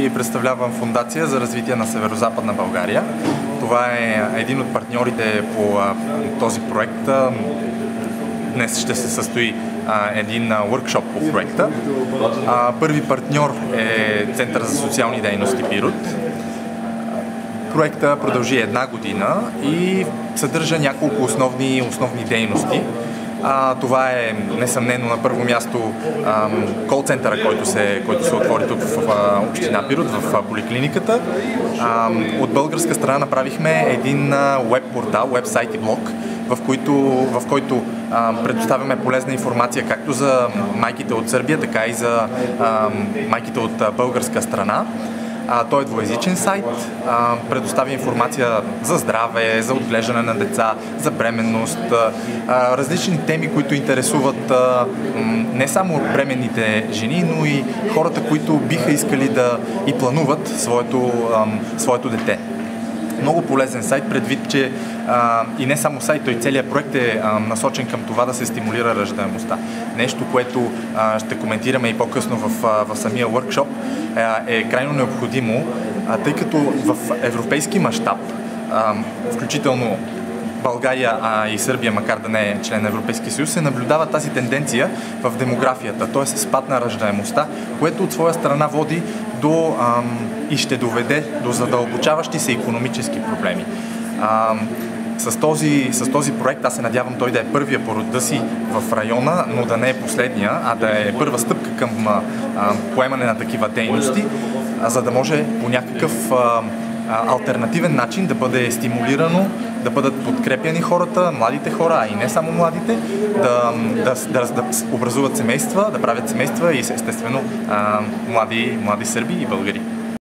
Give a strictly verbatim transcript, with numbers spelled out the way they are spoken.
и представлявам Фондация за развитие на Северозападна България. Това е един от партньорите по този проект. Днес ще се състои един workshop по проекта. Първи партньор е Център за социални дейности Пирот. Проектът продължи една година и съдържа няколко основни, основни дейности. А, това е несъмнено на първо място кол-центъра, който се, който се отвори тук в, в община Пирот, в, в поликлиниката. А, от българска страна направихме един веб-портал, веб-сайт и блог, в който, в който а, предоставяме полезна информация както за майките от Сърбия, така и за а, майките от а, българска страна. А, той е двуезичен сайт, а, предоставя информация за здраве, за отглеждане на деца, за бременност, а, различни теми, които интересуват а, не само бременните жени, но и хората, които биха искали да и плануват своето, а, своето дете. Много полезен сайт, предвид, че а, и не само сайт, той целият проект е а, насочен към това да се стимулира раждаемостта. Нещо, което а, ще коментираме и по-късно в, а, в самия workshop, а, е крайно необходимо, а, тъй като в европейски мащаб, включително България а и Сърбия, макар да не е член на Европейския съюз, се наблюдава тази тенденция в демографията, т.е. спад на раждаемостта, което от своя страна води до ам, и ще доведе до задълбочаващи се икономически проблеми. Ам, с, този, с този проект аз се надявам той да е първия по рода си в района, но да не е последния, а да е първа стъпка към а, а, поемане на такива дейности, а, за да може по някакъв а, алтернативен начин да бъде стимулирано, да бъдат подкрепяни хората, младите хора, а и не само младите, да, да, да, да образуват семейства, да правят семейства и естествено млади, млади сърби и българи.